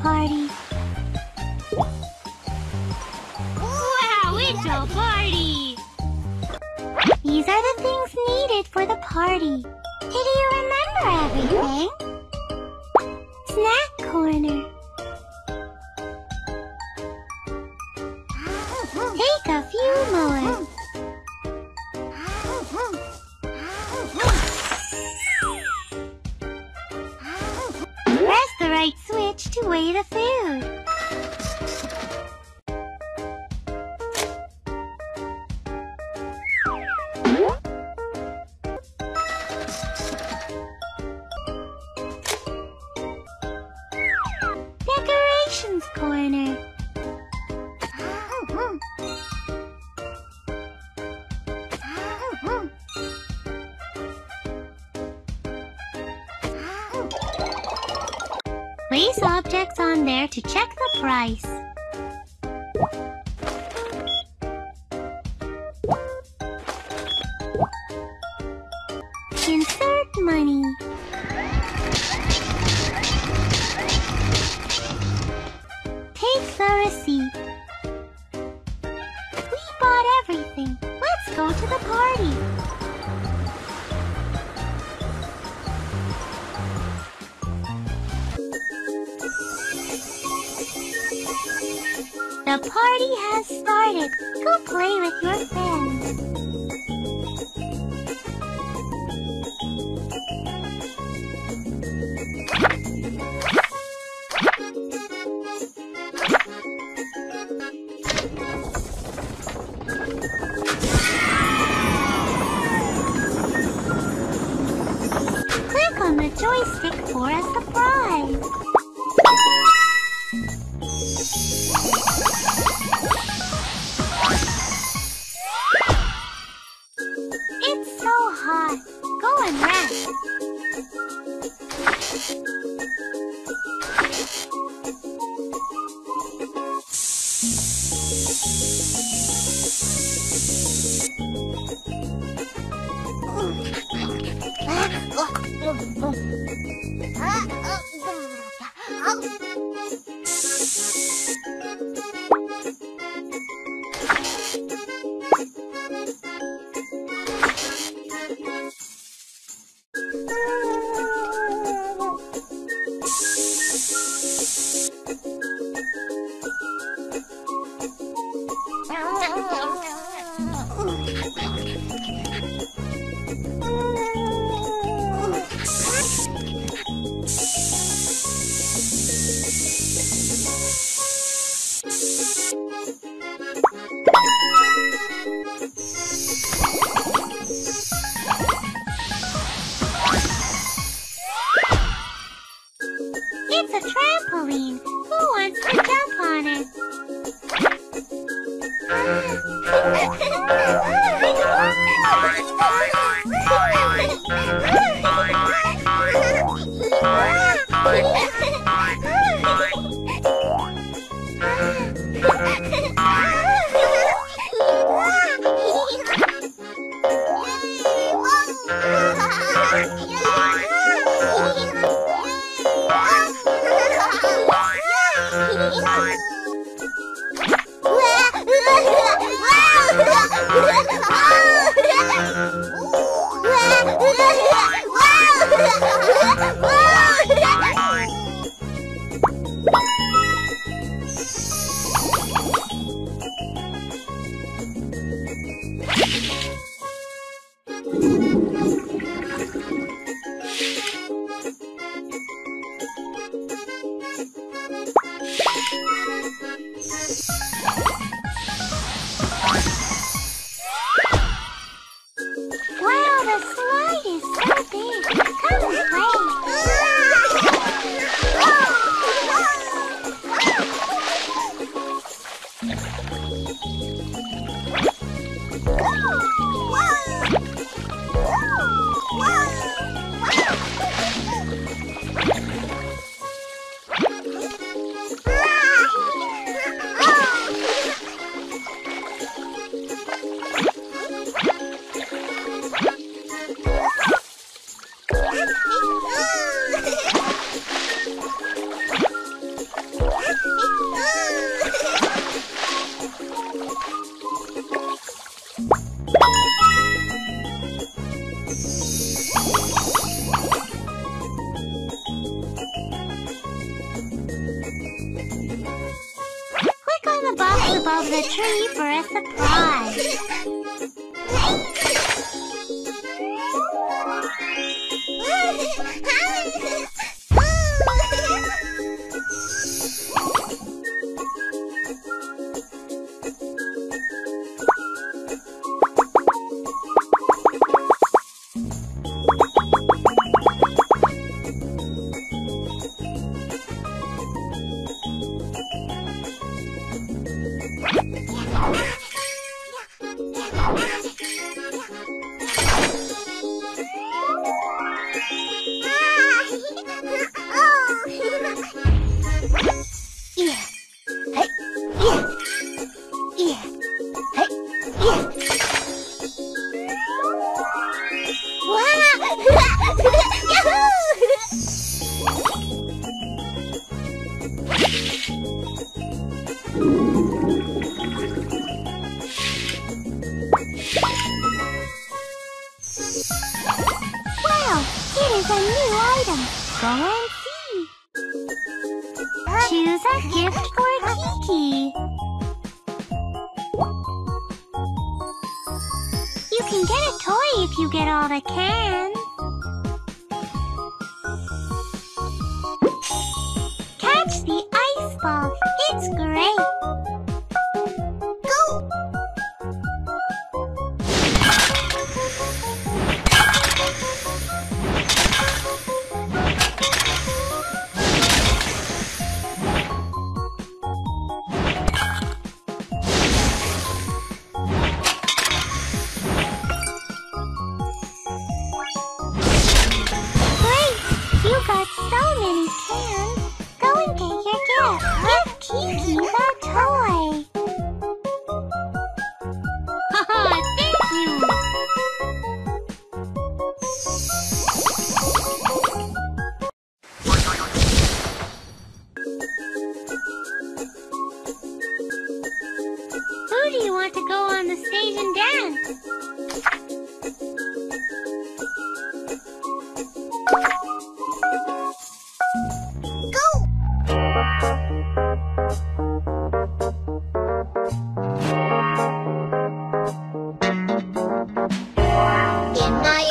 party. Wow, it's a party! These are the things needed for the party. Do you remember everything? Snack corner. Take a few more. Press the right switch to weigh the food. Decorations corner. Place objects on there to check the price. Insert money. Take the receipt. We bought everything. Let's go to the party. The party has started. Go play with your friends. Click on the joystick for a surprise. It's so hot. Go and rest. It's a trampoline. Who wants to jump on it? Wow, the slide is so big. Come and play. above the tree for a surprise. Wow, it is a new item. Go and see. Choose a gift for Kiki. You can get a toy if you get all the cans. Catch the ice ball. It's great. Go! You got so many cans. Go and get your gift. Give Kiki the toy. Haha, thank you. Who do you want to go on the stage and dance? In my